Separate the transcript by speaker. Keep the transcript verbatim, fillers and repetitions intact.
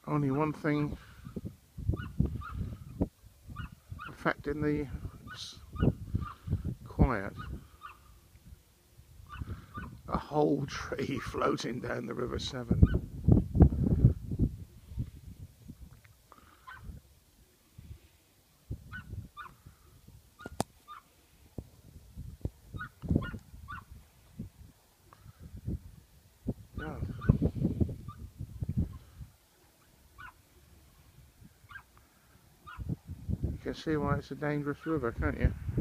Speaker 1: Only one thing affecting the quiet. A whole tree floating down the River Severn. Yeah. You can see why it's a dangerous river, can't you?